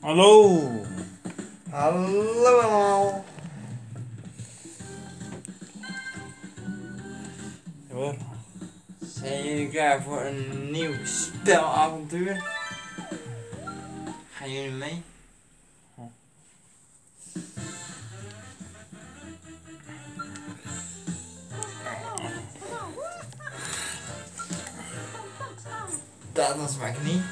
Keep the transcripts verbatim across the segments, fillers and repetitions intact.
Hallo. Hallo allemaal. Ja, Zijn jullie klaar voor een nieuw spelavontuur? Gaan jullie mee? Dat was mijn knie.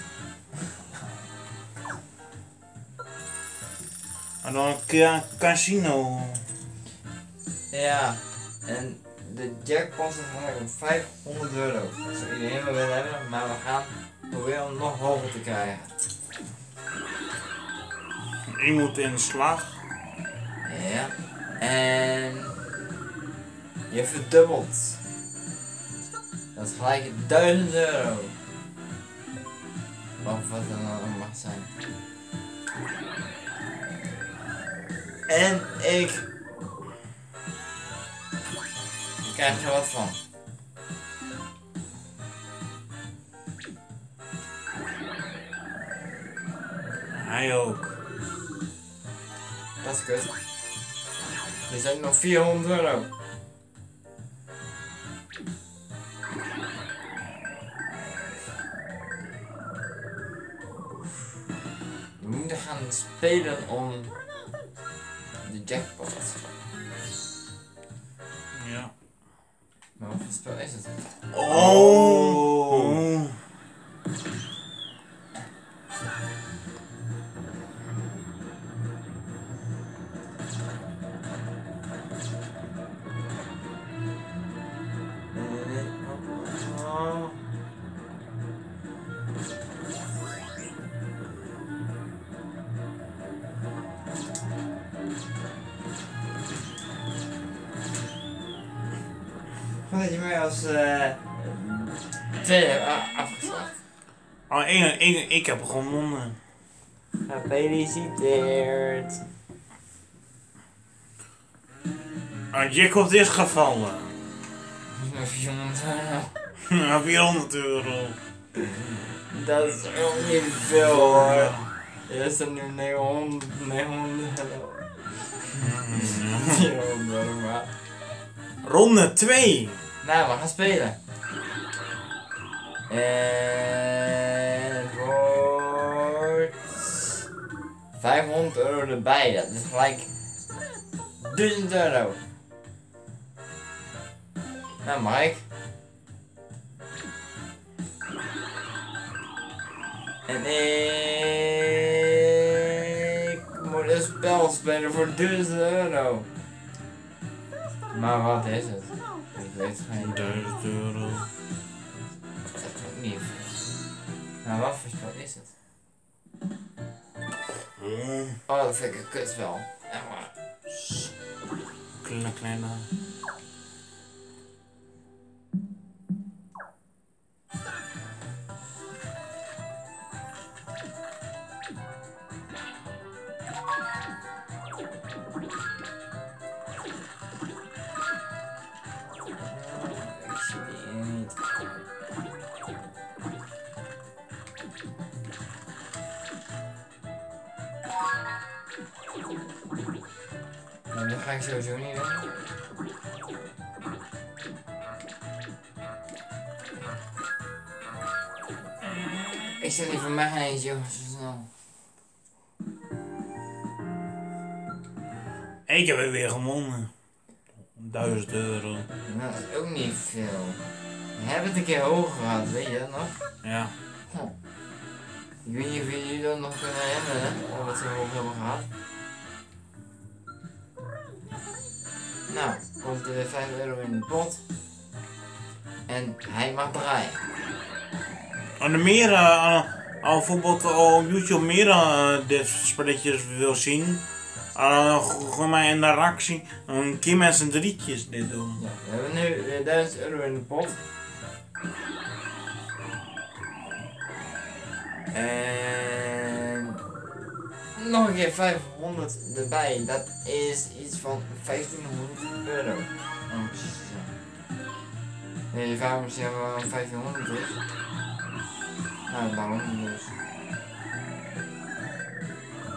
en dan een ca- casino. Ja, en de jackpot is eigenlijk op vijfhonderd euro. Dat zou iedereen wel willen hebben, maar we gaan proberen om nog hoger te krijgen. Je moet in de slag. Ja, en je verdubbelt. Dat is gelijk duizend euro. Of wat dan ook mag zijn. En ik, ik krijg er wat van. Hij ook. Dat is kut. Er zijn nog vierhonderd euro. We moeten gaan spelen om de jackpot. Ja. Maar wat voor spel is het? Oh. oh. Goed dat je mij als uh, tweede hebt afgeslacht. Oh, ik, ik, ik heb gewonnen. Gefeliciteerd. Ah, Jacob is gevallen. vierhonderd euro. Ja, vierhonderd euro. Dat is ook niet veel hoor. Er zijn nu negenhonderd, negenhonderd euro. vierhonderd euro maar. Ronde twee. Nou, we gaan spelen. En het wordt vijfhonderd euro erbij. Dat is gelijk duizend euro. Nou, Mike. En ik moet een spel spelen voor duizend euro. Maar wat is het? Ik weet het geen idee. duizend euro. Dat is ook niet. Nou, wat voor spel is het? Oh, dat vind ik een kutspel. Echt waar. Kleine, kleine. Ik zie die niet. Nou, dat ga ik sowieso niet doen. Ik zet niet voor mij geen eens, joh, zo snel. Ik heb weer gewonnen. duizend euro. Nou, dat is ook niet veel. We hebben het een keer hoger gehad, weet je dat nog? Ja. Huh. Ik weet niet of jullie dat nog kunnen herinneren, dat we het zo hoog hebben gehad. Nou, komt er weer vijf euro in de pot. En hij mag draaien. En de meer, uh, al bijvoorbeeld op YouTube meer uh, dit spelletjes wil zien, uh, gooi mij in de reactie, een keer met z'n drietjes dit doen. Ja, we hebben nu weer duizend euro in de pot. En nog een keer vijfhonderd erbij, dat is iets van vijftienhonderd euro. Oh, precies te zijn. Nee, je vraagt me zeggen waarom vijftienhonderd is. Nou, daarom dus.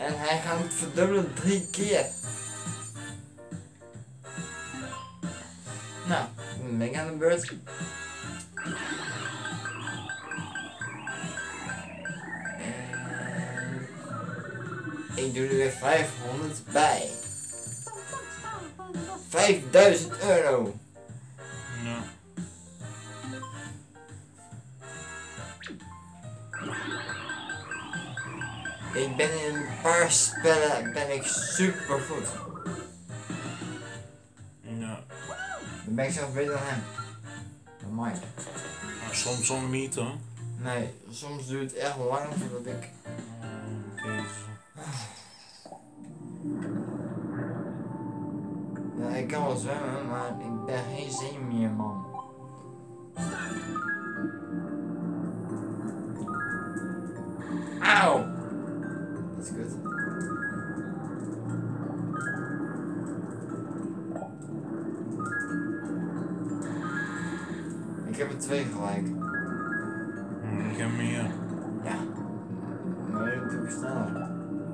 En hij gaat het verdubbelen drie keer. Nou, dan ben ik aan de beurt. En ik doe er weer vijfhonderd bij. vijfduizend euro. Ja. Ik ben in een paar spellen ben ik super goed. Ja. Dan ben ik zelfs beter dan hem. Dan Mike. Maar soms soms niet hoor. Nee, soms duurt het echt lang voordat ik... Ja, ik kan wel zwemmen, maar ik ben geen zeemeerman. Auw! Dat is kut. Ik heb er twee gelijk. Hmm, ik heb meer. Ja. Maar dat doe ik sneller.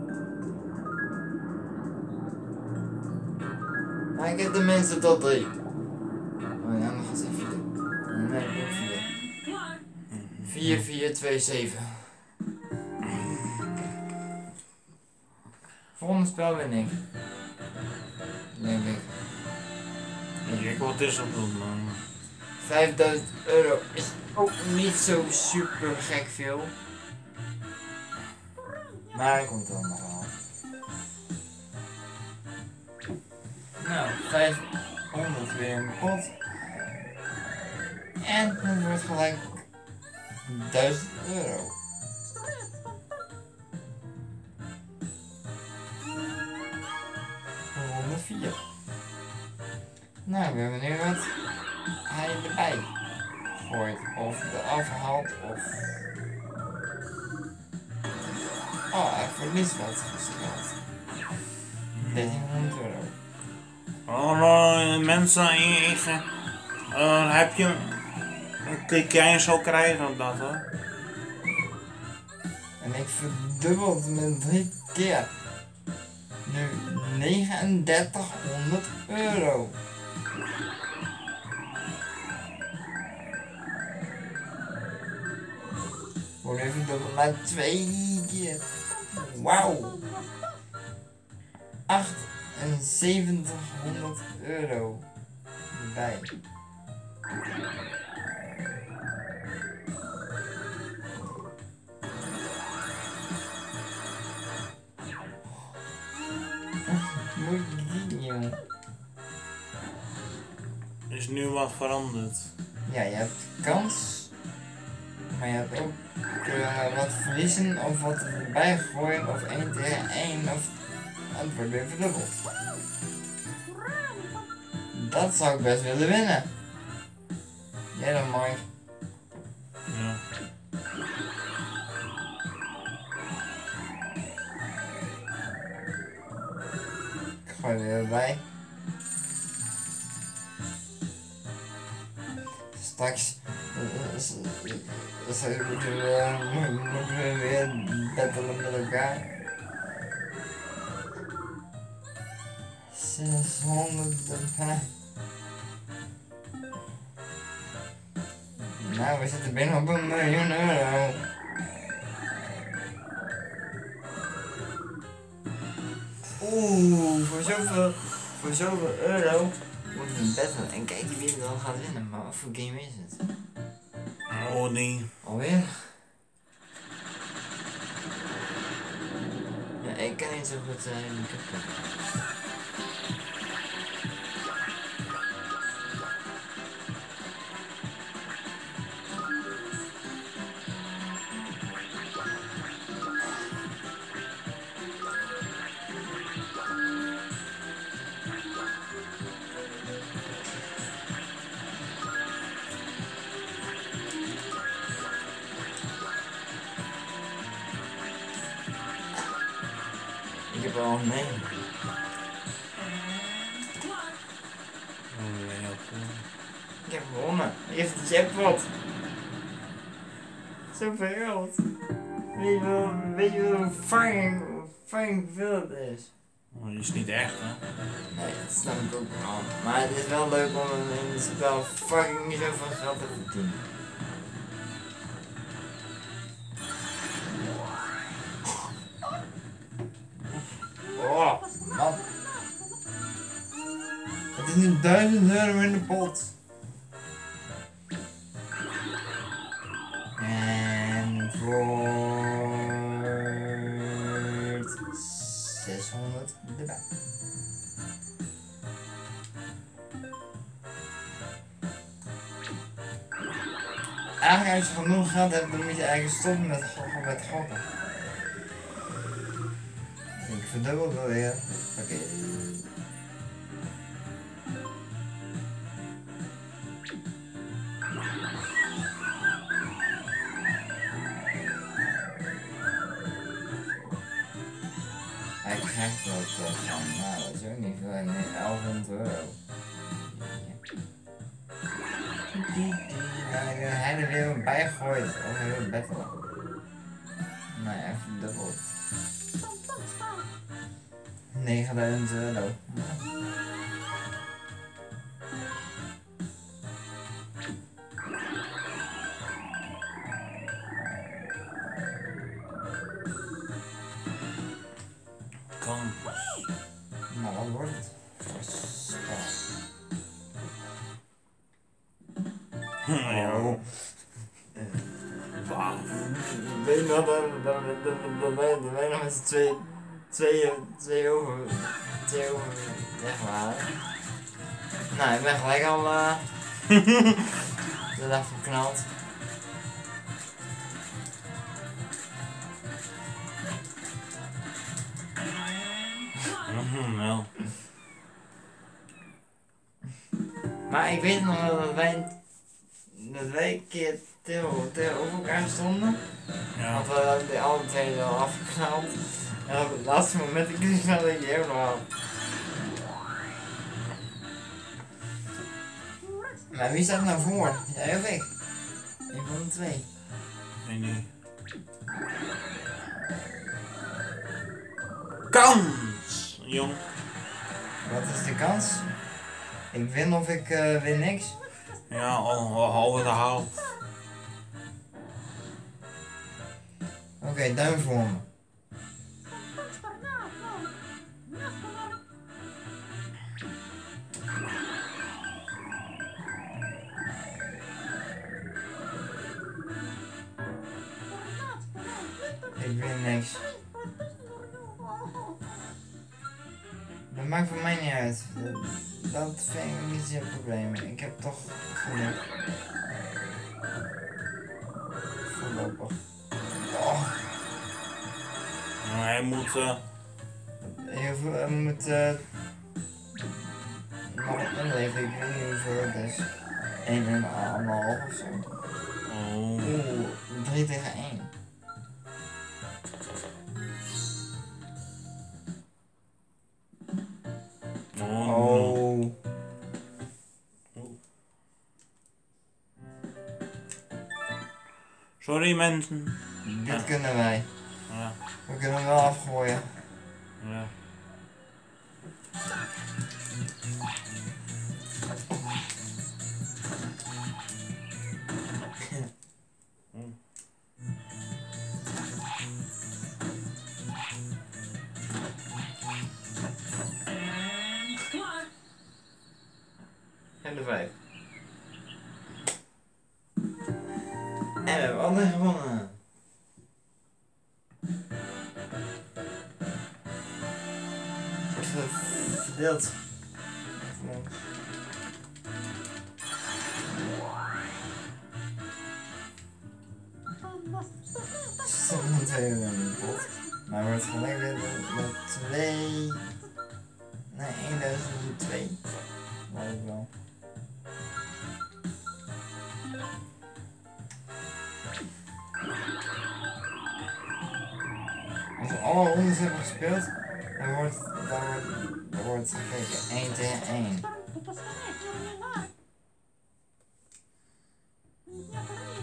Maar ik heb tenminste tot drie. Oh ja, nog eens even doen. Nee, ik heb vier. vier, vier, twee, zeven. Volgende spel win ik. Denk ik. Ik wil dit zo doen man. vijfduizend euro is ook niet zo super gek veel. Maar hij komt dan nog wel. Nou, vijfhonderd weer in de pot. En het wordt gelijk duizend euro. Ronde vier. Nou, we hebben nu wat hij erbij gooit. Of eraf haalt of... Oh, hij verliest wat gesteld. dertienhonderd euro. Oh, mensen, ik, uh, heb je klik jij zo krijgen of dat hoor. En ik verdubbel het met drie keer. Nu negenendertighonderd euro. Wordt even dubbel maar twee keer. Wauw. achtenzeventighonderd euro erbij. Moet ik die jongen? Is nu wat veranderd. Ja, je hebt kans. Maar je hebt ook uh, wat verliezen of wat erbij gooien of één tegen één of het wordt weer verdubbeld. Dat zou ik best willen winnen. Jij dan Mike? Ja. Ik gooi er weer bij. Straks Straks moeten we, moeten we weer battelen met elkaar. zeshonderd erbij. Nou, we zitten binnen op een miljoen euro. Oeh, voor zoveel, voor zoveel euro moeten we battelen en kijken wie er dan gaat winnen. Maar wat voor game is het? Oh nee. Alweer? Ja, ik kan niet zo goed zijn in de Ik heb er al mee. Ik heb gewonnen. Eerst de jackpot. Zoveel geld. Weet je wel, weet je wel hoe fucking fucking veel het is. Dat is niet echt, hè? Nee, dat snap ik ook wel. Maar het is wel leuk om in het spel fucking zoveel geld te verdienen. Oh, man. Het is nu duizend euro in de pot. En voor zeshonderd erbij. Eigenlijk als je genoeg geld hebt, dan moet je eigenlijk stoppen met, met gokken. Ik verdubbel wel weer. Oké. Okay. Hij krijgt wat uh, van, nou dat is ook niet veel, nee, elfhonderd euro. Hij er weer bij gegooid, of hij wil bettelen. Nou ja, verdubbeld. negenduizend euro. Kans. Nou, wat wordt het? Voor spel. Ja. Wauw. Weet je nog dat wij nog eens twee, twee, twee over, twee over weg waren? Nou, ik ben gelijk al uh, de dag verknald. Mm, wel. Maar ik weet nog dat wij dat wij een keer tegenover elkaar stonden. Ja. Want we hadden de alle twee al afgeknald. En op het laatste moment ik wist dat ik die ook nog had. Maar wie staat nou voor? Jij of ik? Een van de twee. Nee, nee. Kans, jong. Wat is de kans? Ik win of ik uh, win niks? Ja, al, al halve de haal. Oké, okay, duim voor me. Ik win niks. Dat maakt voor mij niet uit. Dat vind ik niet zo'n probleem. Ik heb toch geluk. Voorlopig. Oh. Nou, hij moet... Uh... Heel veel, hij moet... Uh... nog inleveren, ik weet niet hoeveel het is. één en anderhalf of zo. Oh. Oeh, drie tegen één. Oh. Oh. Sorry mensen. Dit Ja. kunnen wij. Ja. We kunnen hem wel afgooien. Ja. En de vijf. En we hebben altijd gewonnen. Wordt verdeeld. Sommige twee in de pot. Maar wordt gelijk weer met twee. Nee, eenduizend twee. Weet ik wel. Als we alle rondes hebben gespeeld, dan wordt, dan wordt, dan wordt het gekeken één tegen één.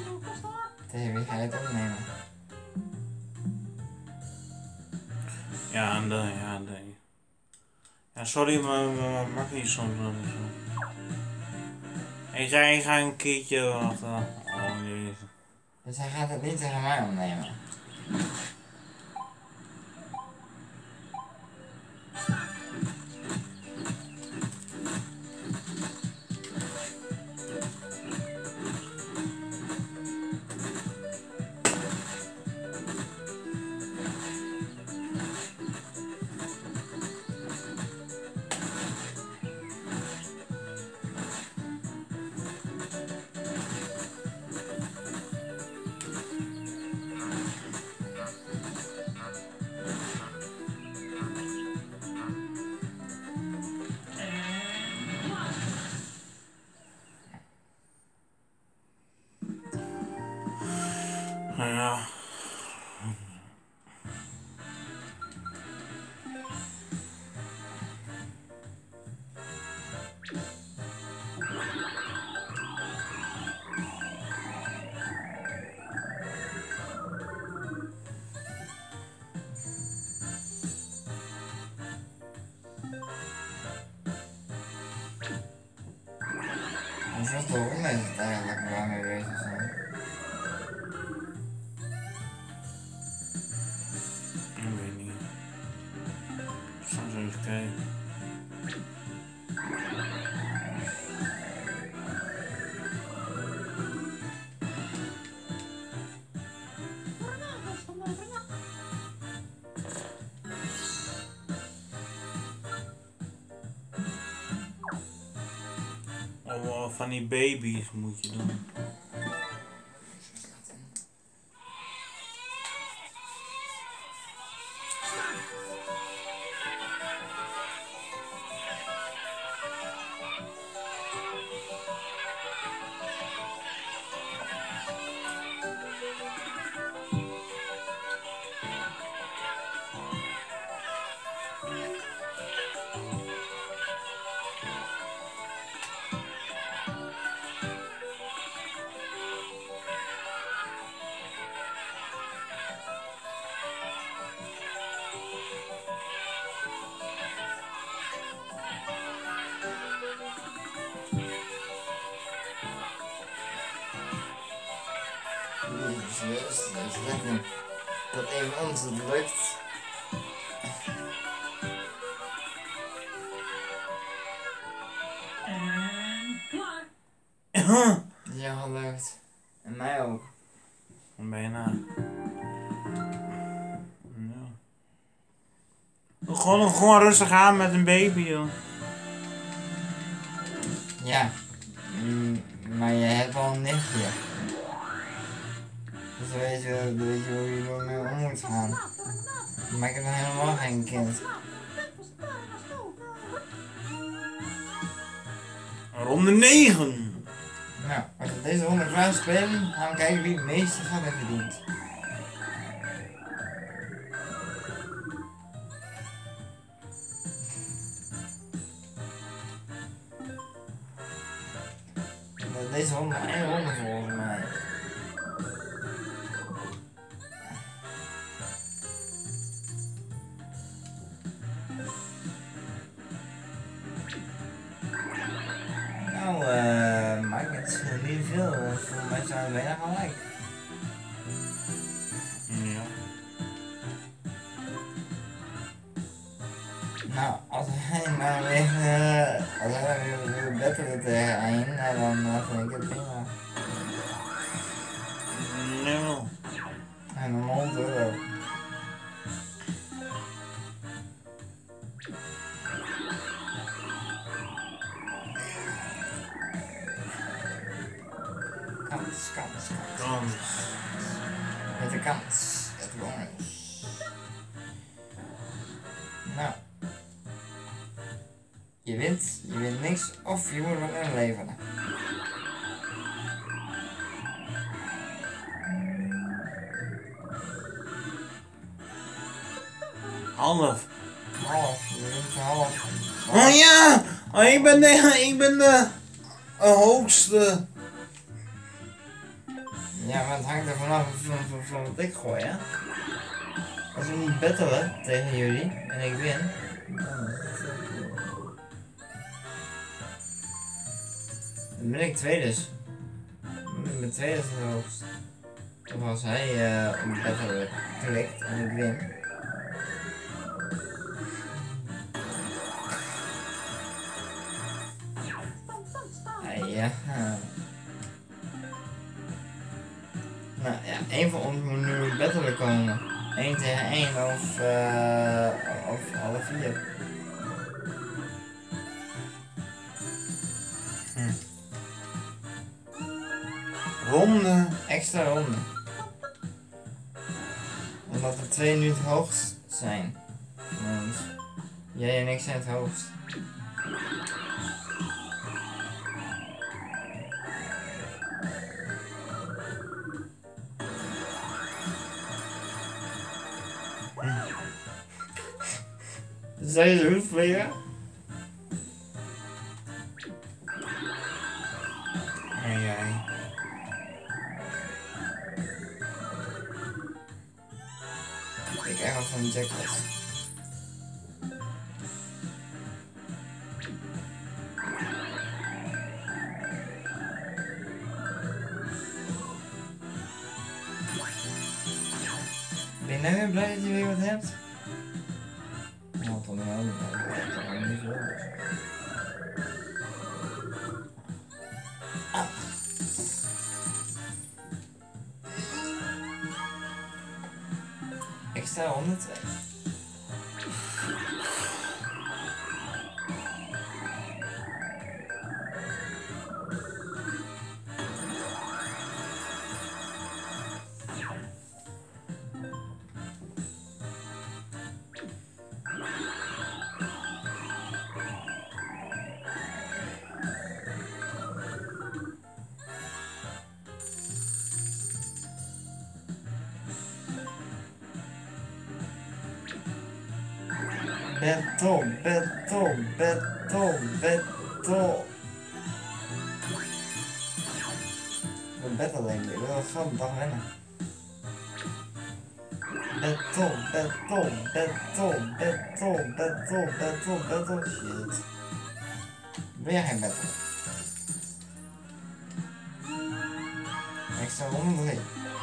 Tegen wie ga je het opnemen? Ja, en de, ja, de. Ja, sorry, maar maar mag niet soms wel eens zo. Ik ga, ik ga een keertje wat. Uh, oh jezus. Dus hij gaat het niet tegen mij opnemen. Ja. Hoeveel ronde is het eigenlijk waar we mee bezig zijn? Ik weet niet. Soms even kijken. Oh, van die baby's moet je doen. Jezus, dat is lekker. Dat even ons het lukt. En klaar. Ja, gelukt. En mij ook. Bijna. Ja. Gewoon, gewoon rustig aan met een baby, joh. Ja. Mm, maar je hebt al een nichtje. Dus weet je, weet je hoe je ermee om moet gaan. Maar ik heb nog helemaal geen kind. Ronde negen. Nou, als we deze ronde klaar spelen, gaan we kijken wie het meeste gaat hebben verdiend. Deze ronde maar één ronde volgens mij. Nou, eh, maakt het niet veel, want voor mij zijn we bijna gelijk. Ja. Nou, als hij maar weer, uh, als hij weer, weer beter tegen één, nou, dan uh, vind ik het prima. No. En een honderd euro. Kans, kans, kans. Kans. Met de kans. Het jongens. Nou. Je wint, je wint niks of je moet wat inleveren. Half. Half, je wint half. Oh ja! Oh, ik ben de, ik ben de uh, hoogste. Ja, maar het hangt er vanaf van, van, van wat ik gooi, hè? Als we niet battelen tegen jullie en ik win, dan ben ik tweede dus. Dan ben ik mijn tweede het hoogst. Of als hij uh, op battle klikt en ik win. Ah, ja. Nou ja, één van ons moet nu battelen komen. één tegen één of, uh, of alle vier. Hm. Ronde. Extra ronde. Omdat er twee nu het hoogst zijn. Want jij en ik zijn het hoogst. Zou je zo goed vliegen? En jij. Ik krijg al van een jackpot. Ben je nou weer blij dat je weer wat hebt? Nou, toch wel, maar niet zo. Ah. Extra honderd twee. Battle, battle, battle, battle. Een battle denk ik, ik wil gewoon dag rennen. Battle, battle, battle, battle, battle, battle, battle, shit. Weer geen battle. Extra ronde drie.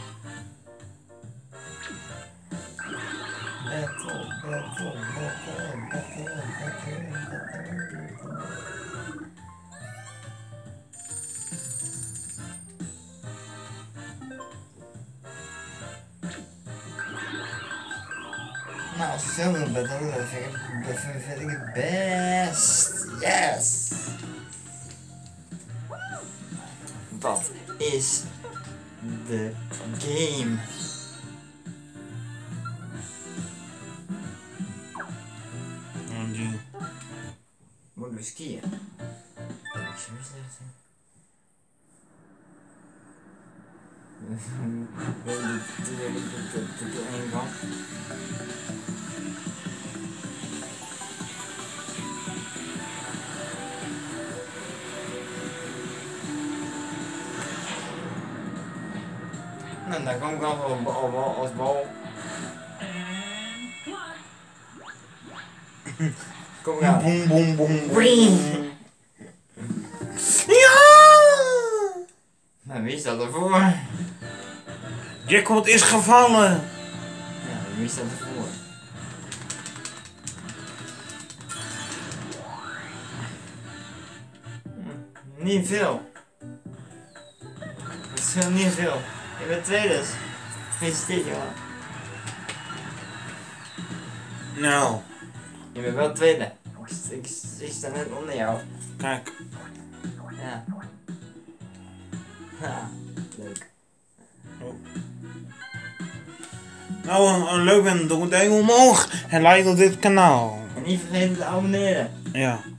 Battle, battle, battle, battle, battle, battle. Nou, als ik zo wil battelen, dan vind ik, dat vind ik het best. Yes! Dat is de game. Moeten we skiën? Ik zou slecht zijn. Weet je dat er één kan? Nou, daar kom ik al als bal. Kom maar. Boom, boom, boom, boom. Ja! Nou, wie staat ervoor? Jackpot is gevallen. Ja, wie staat ervoor? Hm, niet veel. Dat is heel niet veel. Ik ben tweede. Gefeliciteerd, jongen. Nou. Je bent wel tweede. Ik, ik, ik sta net onder jou. Kijk. Ja. Ha, leuk. Oh. Nou, uh, leuk en doe een duim omhoog en like op dit kanaal. En niet vergeten te abonneren. Ja.